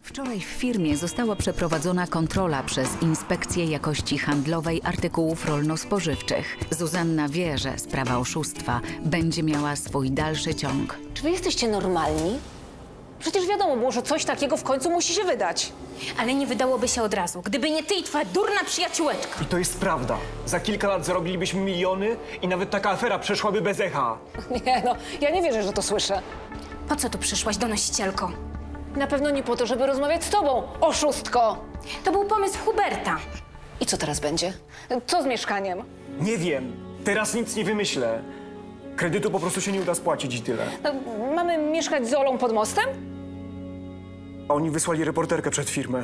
Wczoraj w firmie została przeprowadzona kontrola przez Inspekcję Jakości Handlowej Artykułów Rolno-Spożywczych. Zuzanna wie, że sprawa oszustwa będzie miała swój dalszy ciąg. Czy wy jesteście normalni? Przecież wiadomo było, że coś takiego w końcu musi się wydać. Ale nie wydałoby się od razu, gdyby nie ty i twoja durna przyjaciółeczka. I to jest prawda. Za kilka lat zarobilibyśmy miliony i nawet taka afera przeszłaby bez echa. Nie no, ja nie wierzę, że to słyszę. Po co tu przyszłaś, donosicielko? Na pewno nie po to, żeby rozmawiać z tobą, oszustko! To był pomysł Huberta. I co teraz będzie? Co z mieszkaniem? Nie wiem. Teraz nic nie wymyślę. Kredytu po prostu się nie uda spłacić i tyle. No, mamy mieszkać z Olą pod mostem? A oni wysłali reporterkę przed firmę.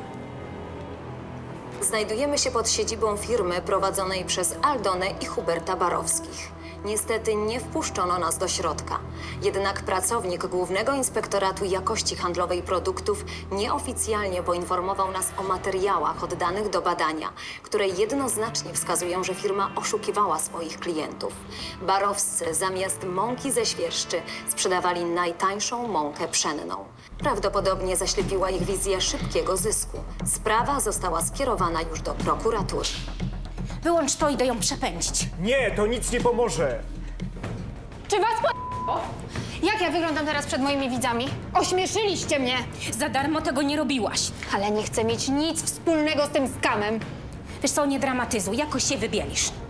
Znajdujemy się pod siedzibą firmy prowadzonej przez Aldonę i Huberta Barowskich. Niestety nie wpuszczono nas do środka. Jednak pracownik Głównego Inspektoratu Jakości Handlowej Produktów nieoficjalnie poinformował nas o materiałach oddanych do badania, które jednoznacznie wskazują, że firma oszukiwała swoich klientów. Barowscy zamiast mąki ze świerszczy sprzedawali najtańszą mąkę pszenną. Prawdopodobnie zaślepiła ich wizja szybkiego zysku. Sprawa została skierowana już do prokuratury. Wyłącz to, idę ją przepędzić. Nie, to nic nie pomoże. Czy was Jak ja wyglądam teraz przed moimi widzami? Ośmieszyliście mnie! Za darmo tego nie robiłaś. Ale nie chcę mieć nic wspólnego z tym skamem. Wiesz co, nie dramatyzuj, jakoś się wybielisz.